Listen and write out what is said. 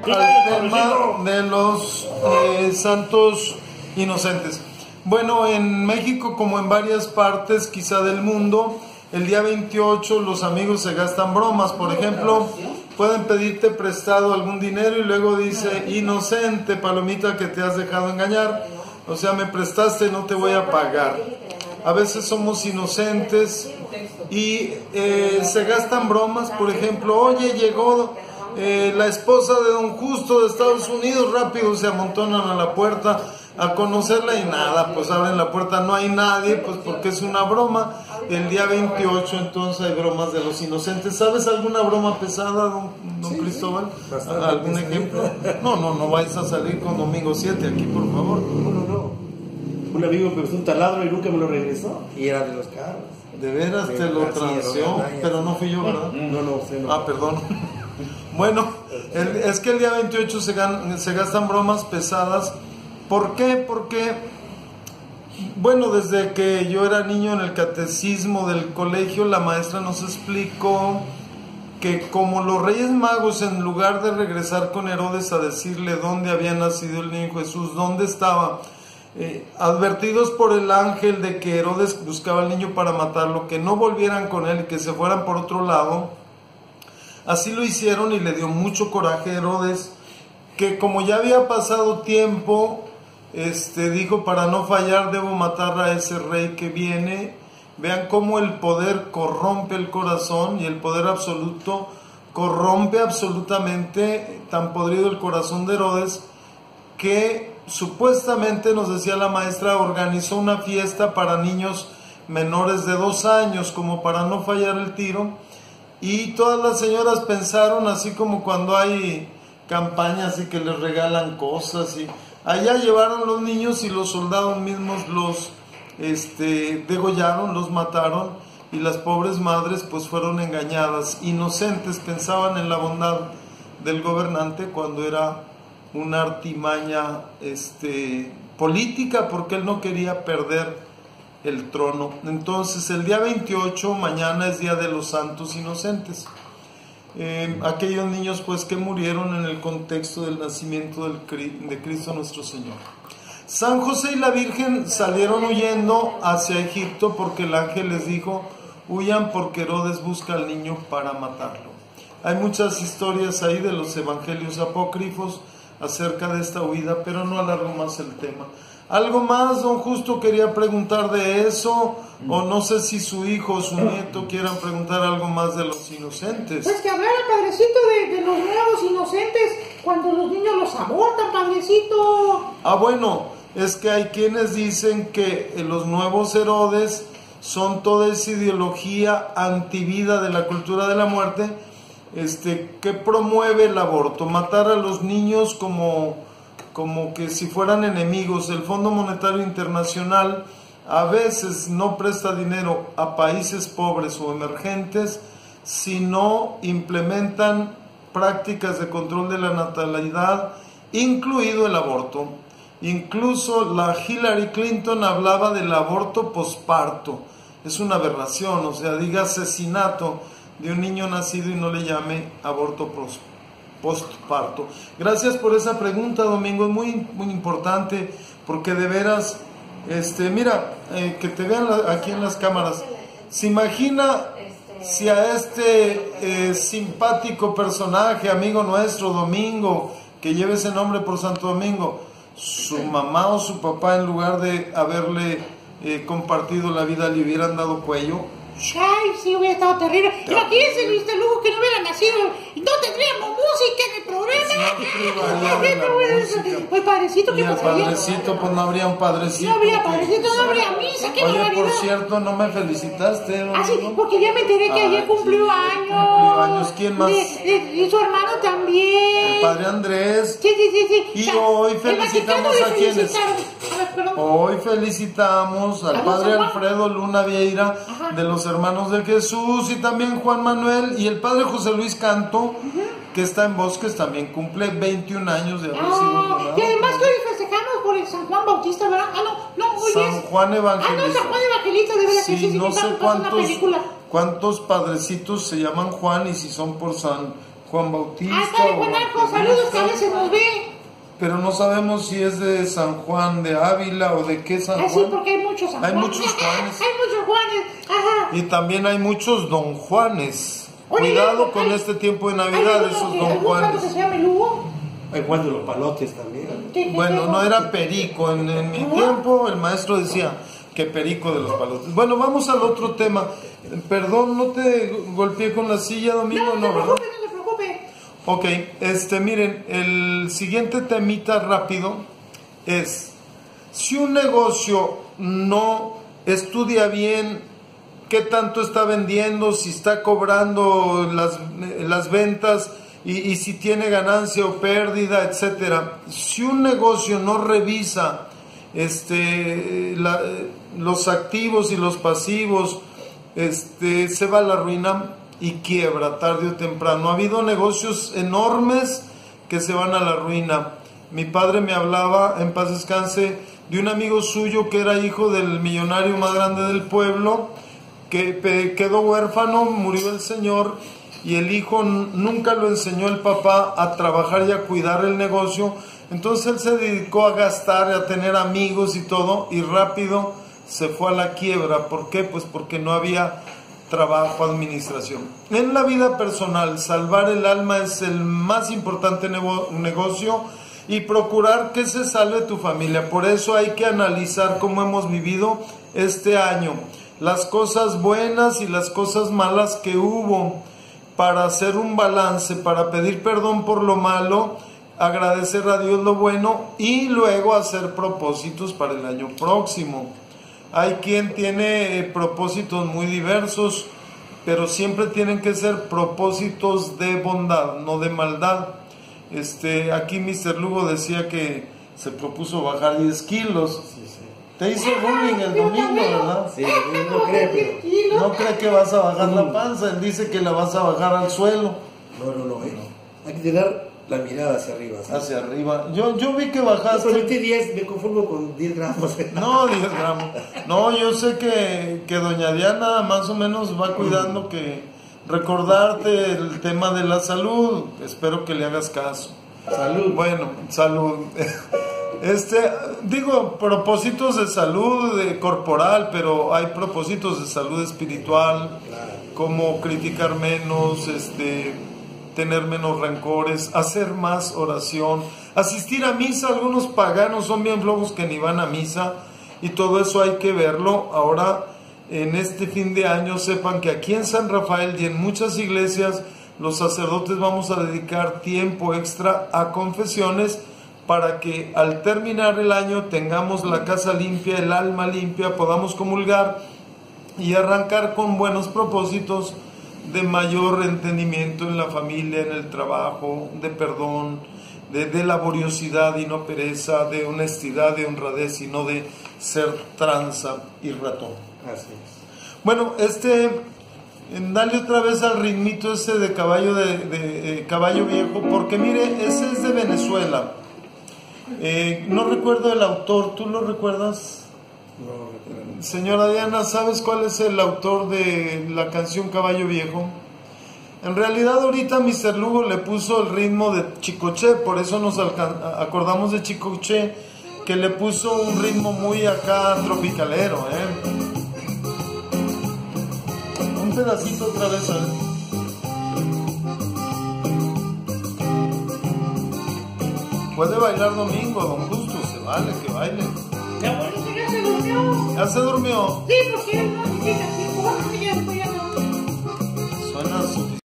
al tema de los santos inocentes. Bueno, en México, como en varias partes quizá del mundo, el día 28 los amigos se gastan bromas. Por ejemplo, pueden pedirte prestado algún dinero y luego dice: inocente, palomita, que te has dejado engañar. O sea, me prestaste, no te voy a pagar. A veces somos inocentes y se gastan bromas. Por ejemplo, oye, llegó la esposa de don Justo de Estados Unidos, rápido se amontonan a la puerta a conocerla y nada, pues abren la puerta, no hay nadie, pues porque es una broma. El día 28 entonces hay bromas de los inocentes. ¿Sabes alguna broma pesada, don Cristóbal? ¿Algún ejemplo? No vais a salir con Domingo 7 aquí, por favor. No. Un amigo me prestó un taladro y nunca me lo regresó. Y era de los carros. De veras te lo transeó, pero no fui yo, ¿verdad? No. Ah, perdón. Bueno, es que el día 28 se gastan bromas pesadas. ¿Por qué? Porque, bueno, desde que yo era niño en el catecismo del colegio, la maestra nos explicó que como los Reyes Magos, en lugar de regresar con Herodes a decirle dónde había nacido el niño Jesús, dónde estaba, advertidos por el ángel de que Herodes buscaba al niño para matarlo, que no volvieran con él y que se fueran por otro lado, así lo hicieron y le dio mucho coraje a Herodes, que como ya había pasado tiempo, dijo: para no fallar debo matar a ese rey que viene. Vean cómo el poder corrompe el corazón, y el poder absoluto corrompe absolutamente. Tan podrido el corazón de Herodes que supuestamente, nos decía la maestra, organizó una fiesta para niños menores de 2 años, como para no fallar el tiro. Y todas las señoras pensaron, así como cuando hay campañas y que les regalan cosas, y allá llevaron los niños y los soldados mismos los degollaron, los mataron, y las pobres madres pues fueron engañadas. Inocentes, pensaban en la bondad del gobernante cuando era una artimaña política, porque él no quería perder el trono. Entonces el día 28, mañana, es día de los santos inocentes. Aquellos niños pues que murieron en el contexto del nacimiento de Cristo nuestro Señor. San José y la Virgen salieron huyendo hacia Egipto porque el ángel les dijo: huyan porque Herodes busca al niño para matarlo. Hay muchas historias ahí de los evangelios apócrifos acerca de esta huida, pero no alargo más el tema. ¿Algo más, don Justo, quería preguntar de eso? O no sé si su hijo o su nieto quieran preguntar algo más de los inocentes. Pues que hablara, padrecito, de los nuevos inocentes, cuando los niños los abortan, padrecito. Ah, bueno, es que hay quienes dicen que los nuevos Herodes son toda esa ideología antivida de la cultura de la muerte, que promueve el aborto, matar a los niños como que si fueran enemigos. El Fondo Monetario Internacional a veces no presta dinero a países pobres o emergentes si no implementan prácticas de control de la natalidad, incluido el aborto. Incluso la Hillary Clinton hablaba del aborto posparto. Es una aberración, o sea, diga asesinato de un niño nacido y no le llame aborto postparto. Gracias por esa pregunta, Domingo, es muy, muy importante, porque de veras, mira, que te vean aquí en las cámaras. ¿Se imagina si a simpático personaje, amigo nuestro, Domingo, que lleva ese nombre por Santo Domingo, su mamá o su papá, en lugar de haberle compartido la vida, le hubieran dado cuello? Ay, sí, hubiera estado terrible. Imagínense, Luis de Lugo, que no hubiera nacido y no tendríamos música en el programa. Pues padrecito, ¿qué pasaría? Padrecito, pues no habría un padrecito. No habría padrecito, no habría misa, qué Oye, barbaridad. por cierto, no me felicitaste, ¿no? Ah, sí, porque ya me enteré que ayer cumplió años. Cumplió años, ¿quién más? Y su hermano también. El padre Andrés. Sí. Y hoy felicitamos a quienes. Hoy felicitamos al padre Alfredo Luna Vieira, de los Hermanos de Jesús, y también Juan Manuel, y el padre José Luis Canto, que está en Bosques, también cumple 21 años de haber sido ordenado. Y además que hoy festejamos por el San Juan Bautista, ¿verdad? Hoy San es Juan Evangelista. San Juan Evangelista, de verdad que no sé una película. cuántos padrecitos se llaman Juan, y si son por San Juan Bautista. Ah, está de Guanaco, saludos que a veces nos ve. Pero no sabemos si es de San Juan de Ávila o de qué San Juan. Ah, sí, porque hay muchos San Hay Juan. muchos Juanes. Hay muchos Juanes, ajá. Y también hay muchos Don Juanes. Oye, Cuidado con hay- este tiempo de ¿Hay Navidad, alguno esos que- Don algún santo que Juanes. se llame Lugo? Hay Juan de los Palotes también. Bueno, no era Perico. En mi tiempo el maestro decía que Perico de los Palotes. Bueno, vamos al otro tema. Perdón, ¿no te golpeé con la silla, Domingo? No, no ¿verdad? se preocupe. Ok, miren, el siguiente temita rápido es, si un negocio no estudia bien qué tanto está vendiendo, si está cobrando las ventas y si tiene ganancia o pérdida, etcétera. Si un negocio no revisa los activos y los pasivos, se va a la ruina y quiebra tarde o temprano. Ha habido negocios enormes que se van a la ruina. Mi padre me hablaba, en paz descanse, de un amigo suyo que era hijo del millonario más grande del pueblo, que quedó huérfano, murió el señor, y el hijo nunca lo enseñó el papá a trabajar y a cuidar el negocio. Entonces él se dedicó a gastar, a tener amigos y todo, y rápido se fue a la quiebra. ¿Por qué? Pues porque no había trabajo, administración. En la vida personal, salvar el alma es el más importante negocio, y procurar que se salve tu familia. Por eso hay que analizar cómo hemos vivido este año, las cosas buenas y las cosas malas que hubo, para hacer un balance, para pedir perdón por lo malo, agradecer a Dios lo bueno y luego hacer propósitos para el año próximo. Hay quien tiene propósitos muy diversos, pero siempre tienen que ser propósitos de bondad, no de maldad. Aquí Mr. Lugo decía que se propuso bajar 10 kilos. Sí, sí. Te hizo bullying el domingo, ¿verdad? Sí, no cree, pero... No cree que vas a bajar la panza, él dice que la vas a bajar al suelo. No. Hay que tener la mirada hacia arriba. ¿Sí? Hacia arriba. Yo vi que Yo bajaste. prometí 10, me conformo con 10 gramos. No, 10 gramos. No, yo sé que doña Diana más o menos va cuidando que recordarte el tema de la salud. Espero que le hagas caso. Salud. Bueno, salud. Digo, propósitos de salud corporal, pero hay propósitos de salud espiritual, como criticar menos, tener menos rencores, hacer más oración, asistir a misa. Algunos paganos son bien flojos que ni van a misa, y todo eso hay que verlo. Ahora, en este fin de año, sepan que aquí en San Rafael y en muchas iglesias, los sacerdotes vamos a dedicar tiempo extra a confesiones, para que al terminar el año tengamos la casa limpia, el alma limpia, podamos comulgar y arrancar con buenos propósitos de mayor entendimiento en la familia, en el trabajo, de perdón, de laboriosidad y no pereza, de honestidad, de honradez y no de ser tranza y ratón. Así es. Bueno, dale otra vez al ritmito ese de caballo caballo viejo, porque mire, ese es de Venezuela. No recuerdo el autor, ¿tú lo recuerdas? No recuerdo. Señora Diana, ¿sabes cuál es el autor de la canción Caballo Viejo? En realidad ahorita Mr. Lugo le puso el ritmo de Chicoche, por eso nos acordamos de Chicoche, que le puso un ritmo muy acá tropicalero, Un pedacito otra vez, Puede bailar Domingo, don Justo, se vale que baile. La abuelita ya se durmió. ¿Ya se durmió? Sí, porque él no necesita tiempo. Ya, ya no. Suena